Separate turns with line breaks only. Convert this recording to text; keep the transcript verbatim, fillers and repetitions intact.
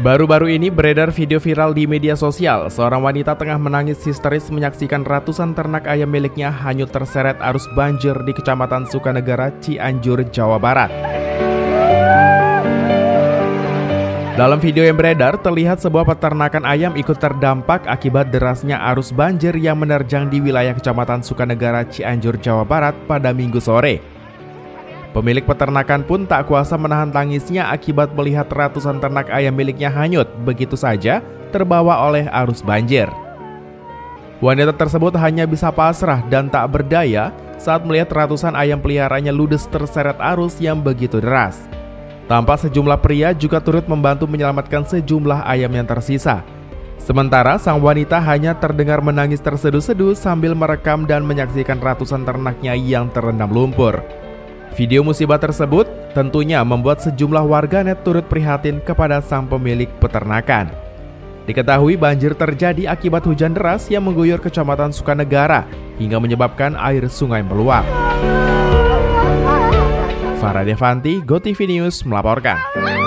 Baru-baru ini beredar video viral di media sosial. Seorang wanita tengah menangis histeris menyaksikan ratusan ternak ayam miliknya hanyut terseret arus banjir di Kecamatan Sukanegara, Cianjur, Jawa Barat. Dalam video yang beredar, terlihat sebuah peternakan ayam ikut terdampak akibat derasnya arus banjir yang menerjang di wilayah Kecamatan Sukanegara, Cianjur, Jawa Barat pada Minggu sore. Pemilik peternakan pun tak kuasa menahan tangisnya akibat melihat ratusan ternak ayam miliknya hanyut begitu saja terbawa oleh arus banjir. Wanita tersebut hanya bisa pasrah dan tak berdaya saat melihat ratusan ayam peliharaannya ludes terseret arus yang begitu deras. Tampak sejumlah pria juga turut membantu menyelamatkan sejumlah ayam yang tersisa. Sementara sang wanita hanya terdengar menangis terseduh-seduh sambil merekam dan menyaksikan ratusan ternaknya yang terendam lumpur. Video musibah tersebut tentunya membuat sejumlah warganet turut prihatin kepada sang pemilik peternakan. Diketahui banjir terjadi akibat hujan deras yang mengguyur Kecamatan Sukanegara hingga menyebabkan air sungai meluap. Farah Devanti, GoTV News melaporkan.